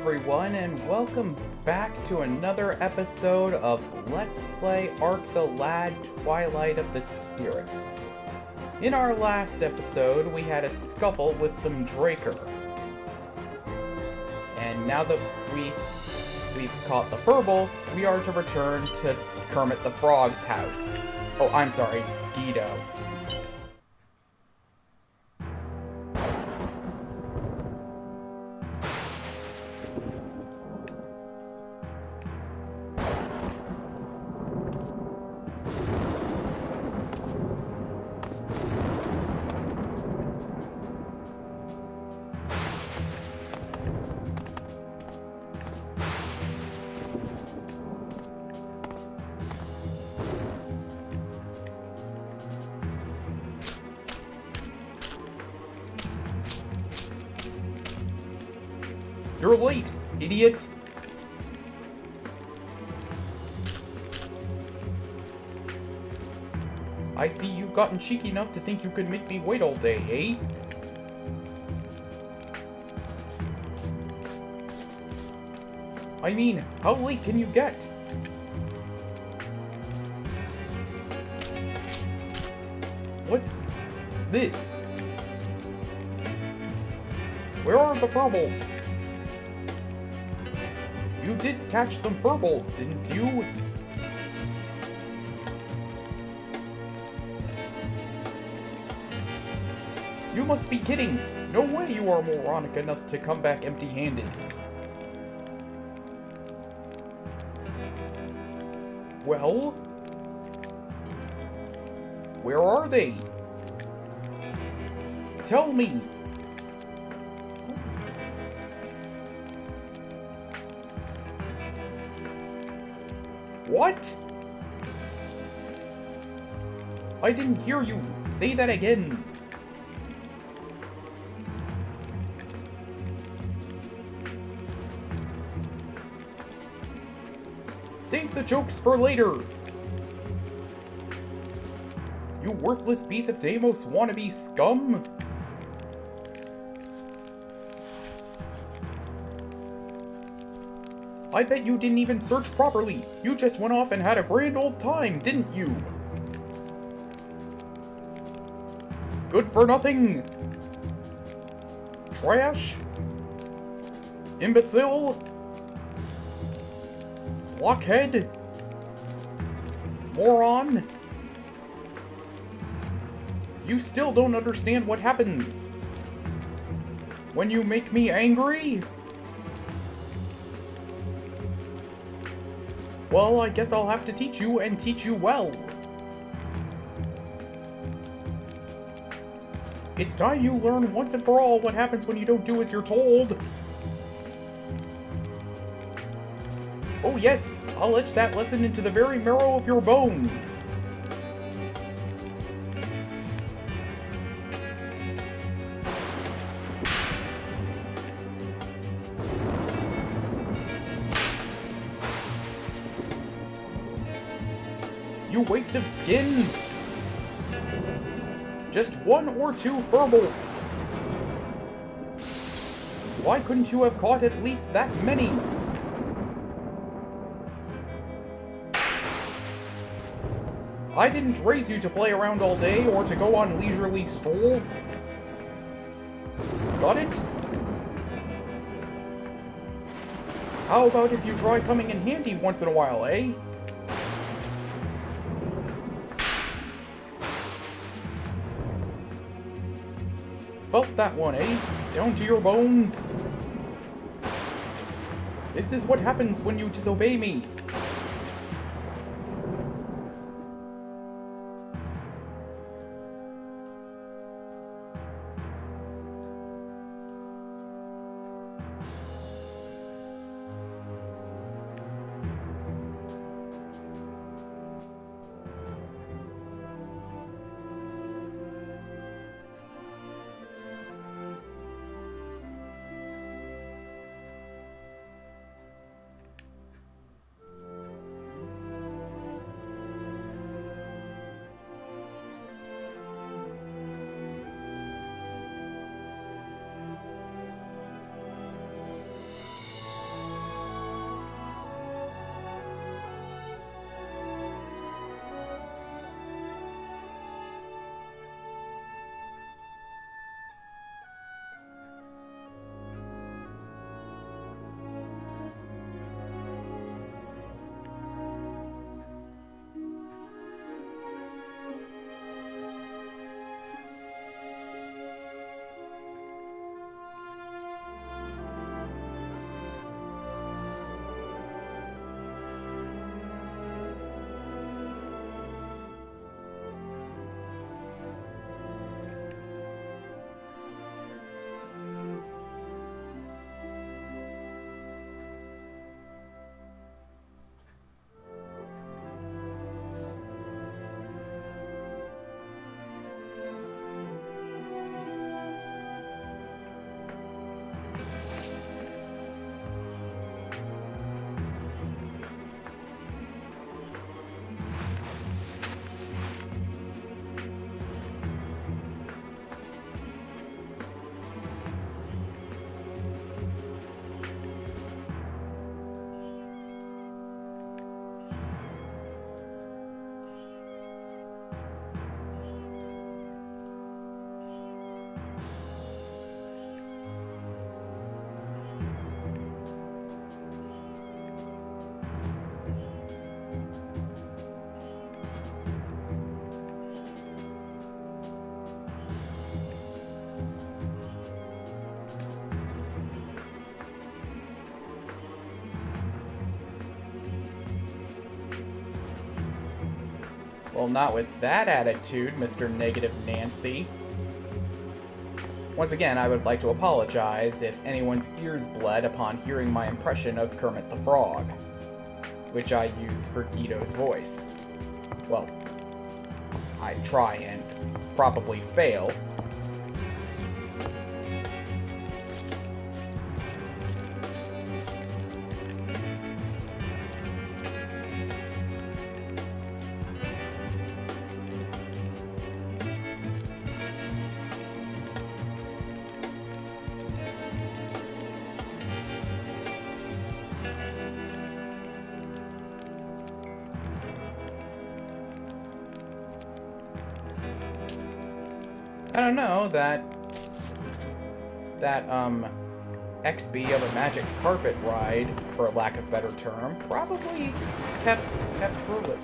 everyone, and welcome back to another episode of Let's Play Arc the Lad Twilight of the Spirits. In our last episode, we had a scuffle with some Draker. And now that we've caught the Furble, we are to return to Kermit the Frog's house. Oh, I'm sorry, Geedo. You're late, idiot! I see you've gotten cheeky enough to think you could make me wait all day, eh? I mean, how late can you get? What's this? Where are the Furbles? You did catch some Furbles, didn't you? You must be kidding! No way you are moronic enough to come back empty-handed. Well? Where are they? Tell me! What? I didn't hear you. Say that again. Save the jokes for later. You worthless piece of Deimos wannabe scum. I bet you didn't even search properly. You just went off and had a grand old time, didn't you? Good for nothing. Trash. Imbecile. Blockhead. Moron. You still don't understand what happens when you make me angry? Well, I guess I'll have to teach you, and teach you well. It's time you learn once and for all what happens when you don't do as you're told. Oh yes, I'll etch that lesson into the very marrow of your bones. You waste of skin! Just one or two Furbles! Why couldn't you have caught at least that many? I didn't raise you to play around all day or to go on leisurely strolls. Got it? How about if you try coming in handy once in a while, eh? Felt that one, eh? Down to your bones? This is what happens when you disobey me. Well, not with that attitude, Mr. Negative Nancy. Once again, I would like to apologize if anyone's ears bled upon hearing my impression of Kermit the Frog, which I use for Geedo's voice. Well, I try and probably fail. I don't know, that XB of a magic carpet ride, for lack of a better term, probably kept ruling.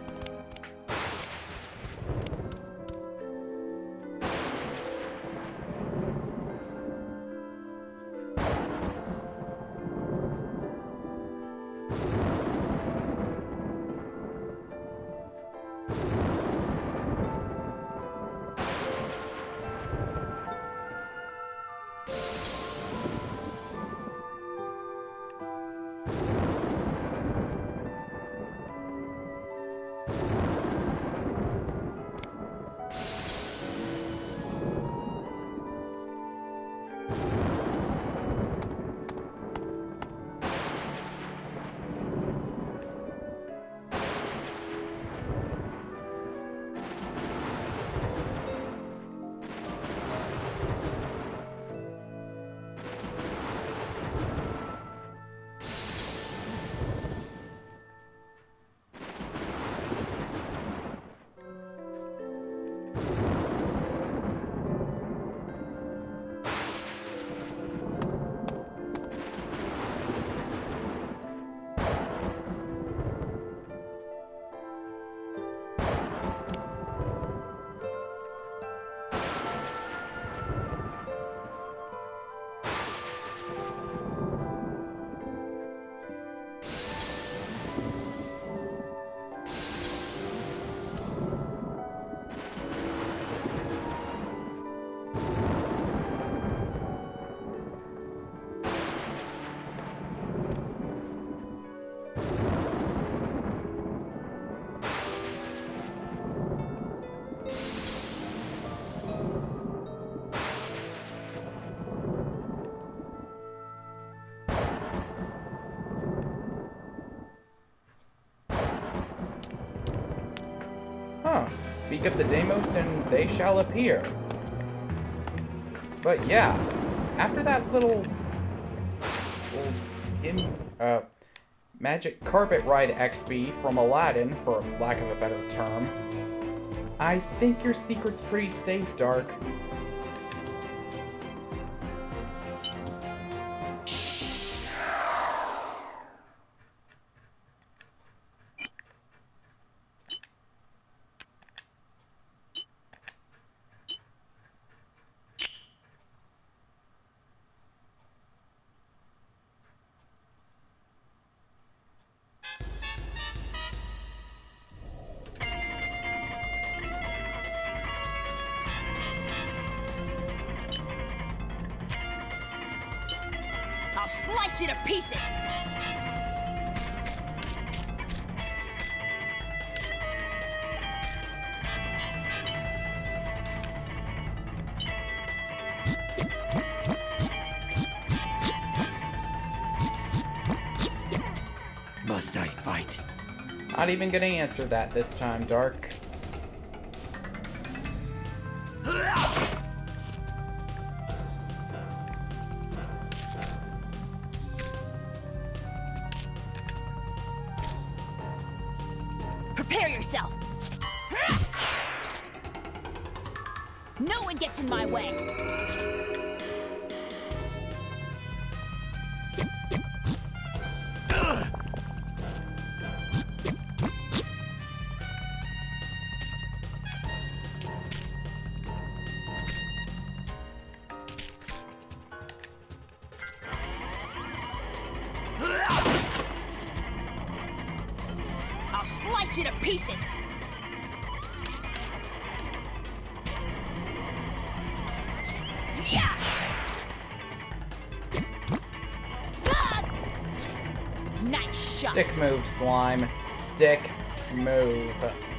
Speak of the Deimos and they shall appear. But yeah, after that little magic carpet ride XP from Aladdin, for lack of a better term, I think your secret's pretty safe, Darc. I'll slice you to pieces! Must I fight? Not even gonna answer that this time, Darc. Prepare yourself! No one gets in my way! I'll slice you to pieces! Nice shot. Dick move, slime. Dick move.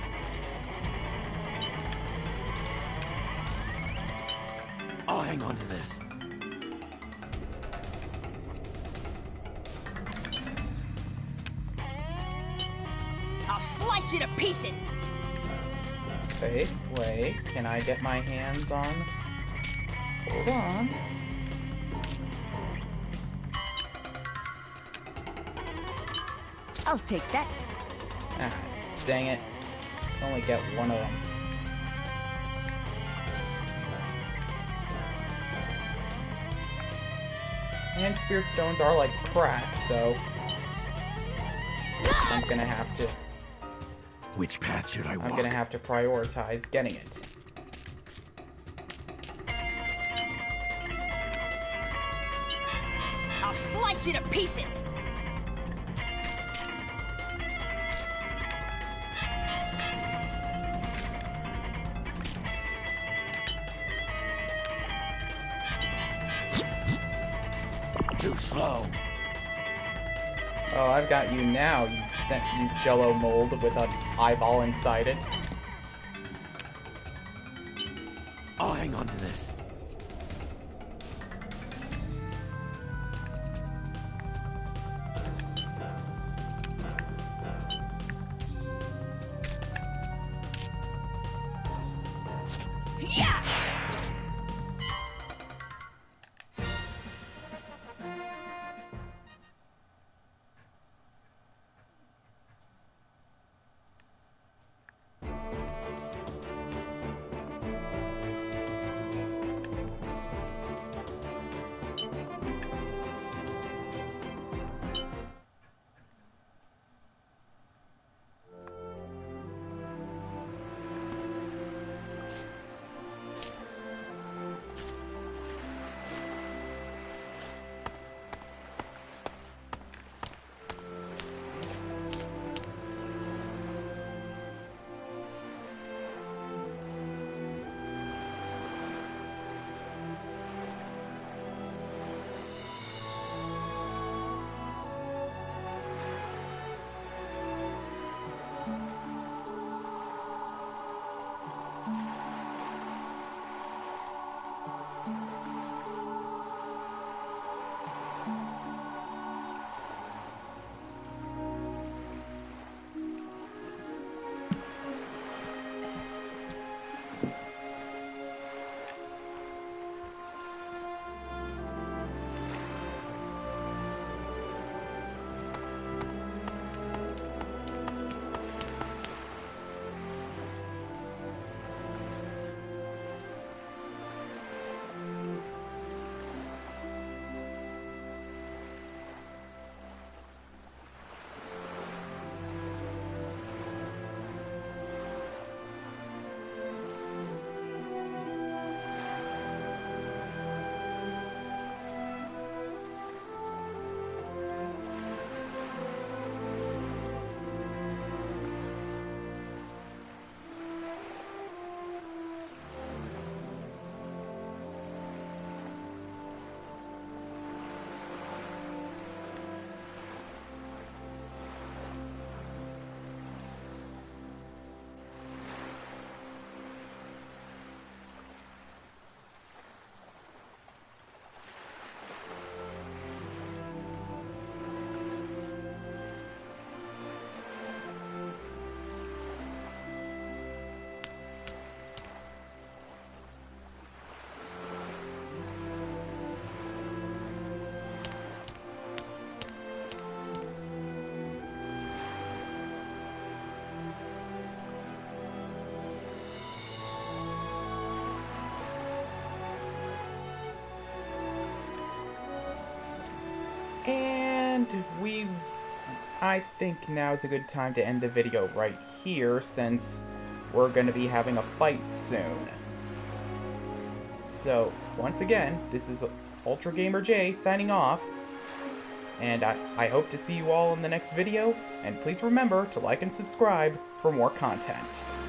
I'll hang on to this. I'll slice you to pieces. Okay, wait. Can I get my hands on? Hold on. I'll take that. Ah, dang it. Only get one of them. And spirit stones are like crack, so I'm gonna have to. Which path should I walk? I'm gonna have to prioritize getting it. I'll slice you to pieces. Too slow. Oh, I've got you now, you jello mold with an eyeball inside it. I'll hang on to this. Yeah! And I think now is a good time to end the video right here, since we're going to be having a fight soon. So, once again, this is UltraGamerJ signing off, and I hope to see you all in the next video, and please remember to like and subscribe for more content.